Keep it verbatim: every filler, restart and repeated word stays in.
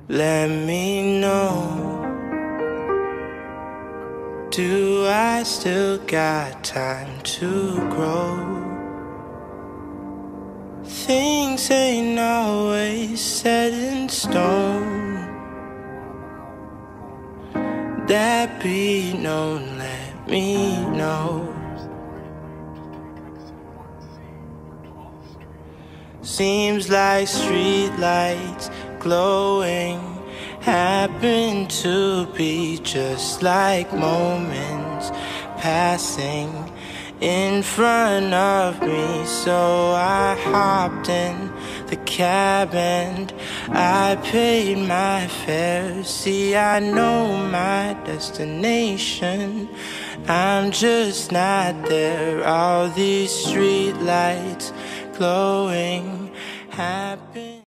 Let me know. Do I still got time to grow? Things ain't always set in stone. That be known, let me know. Seems like street lights glowing happen to be just like moments passing in front of me. So I hopped in the cab and I paid my fare. See, I know my destination, I'm just not there. All these street lights glowing happen